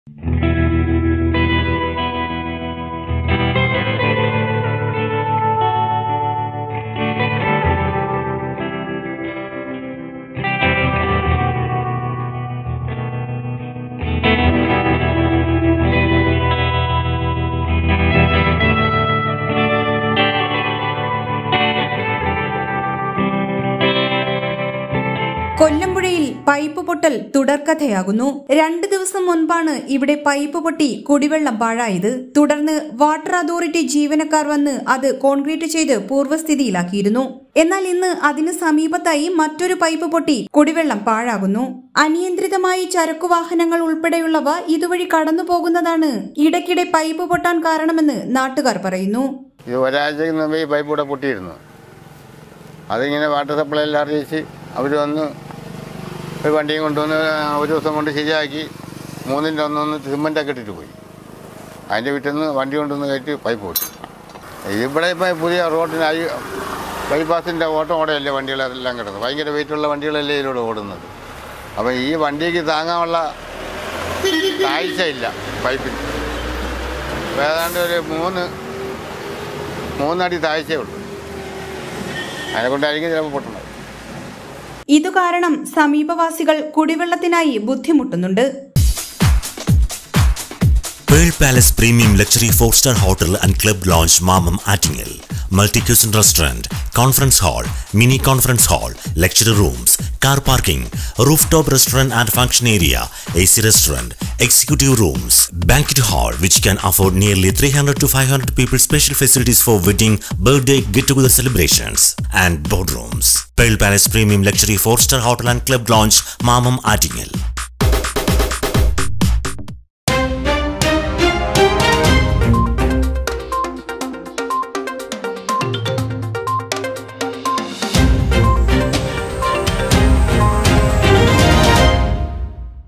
കൊല്ലമ്പുഴയിൽ pipe പൊട്ടൽ തുടർക്കഥയാകുന്നു. 2 ദിവസം മുൻപാണ് ഇവിടെ പൈപ്പ് പൊട്ടി കുടിവെള്ളം പാഴായത്. തുടർന്ന് വാട്ടർ അതോറിറ്റി ജീവനക്കാർ വന്ന് അത് കോൺക്രീറ്റ് ചെയ്ത് പൂർവ്വസ്ഥിതിയിലാക്കിയിരുന്നു. എന്നാൽ ഇന്ന് അതിന് സമീപത്തായി മറ്റൊരു പൈപ്പ് പൊട്ടി കുടിവെള്ളം പാഴാകുന്നു. അനിയന്ത്രിതമായി ചരക്കുവാഹനങ്ങൾ ഉൾപ്പെടെയുള്ളവ ഇതുവഴി കടന്നു പോകുന്നതാണ് ഇടയ്ക്കിടെ പൈപ്പ് പൊട്ടാൻ കാരണമെന്ന് നാട്ടുകാർ പറയുന്നു. ഒരാഴ്ചക്ക് മുമ്പ് ഈ പൈപ്പ് കൂടെ പൊട്ടിയിരുന്നു. അതിങ്ങനെ വാട്ടർ സപ്ലൈ എല്ലാം അറിയിച്ച് അവർ വന്ന് ഒരു വണ്ടിയും കൊണ്ടുവന്ന് ഒരു ദിവസം കൊണ്ട് ശരിയാക്കി 3ന്റെ ഒന്ന് സിമെൻ്റൊക്കെ ഇട്ടിട്ട് പോയി. അതിൻ്റെ വീട്ടിൽ നിന്ന് വണ്ടി കൊണ്ടുവന്ന് കയറ്റി പൈപ്പ് പൊട്ടി. ഇവിടെ ഇപ്പം പുതിയ റോഡിനായി ബൈപ്പാസിൻ്റെ ഓട്ടം ഓടയല്ലേ വണ്ടികളെല്ലാം കിടന്നത്. ഭയങ്കര വെയിറ്റുള്ള വണ്ടികളല്ലേ ഇതിലൂടെ ഓടുന്നത്. അപ്പം ഈ വണ്ടിക്ക് താങ്ങാനുള്ള താഴ്ചയില്ല പൈപ്പിന്. ഏതാണ്ട് ഒരു 3 അടി താഴ്ചയേ ഉള്ളൂ. അതിനെക്കൊണ്ടായിരിക്കും ചിലപ്പോൾ പൊട്ടുന്നത്. ഇതു കാരണം സമീപവാസികൾ കുടിവെള്ളത്തിനായി ബുദ്ധിമുട്ടുന്നുണ്ട്. Pearl Palace Premium Luxury 4-star Hotel and Club Lounge Mamam Attingel. Multi-cuisine restaurant, conference hall, mini conference hall, lecture rooms, car parking, rooftop restaurant and function area, AC restaurant, executive rooms, banquet hall which can afford nearly 300 to 500 people, special facilities for wedding, birthday, get-together celebrations and boardrooms. Pearl Palace Premium Luxury 4-star Hotel and Club Lounge Mamam Attingel.